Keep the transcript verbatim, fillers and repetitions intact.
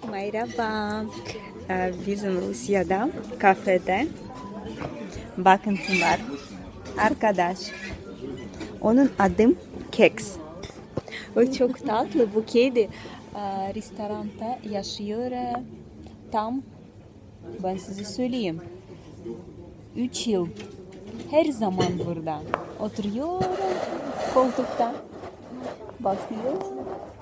Merhaba. Ee, Bizim Rusya'da kafede bakın kim var. Arkadaş. Onun adım Keks. O çok tatlı. Bu kedi e, restoranda yaşıyor. e, Tam ben size söyleyeyim. Üç yıl. Her zaman burada. Oturuyor koltukta. Bakıyor.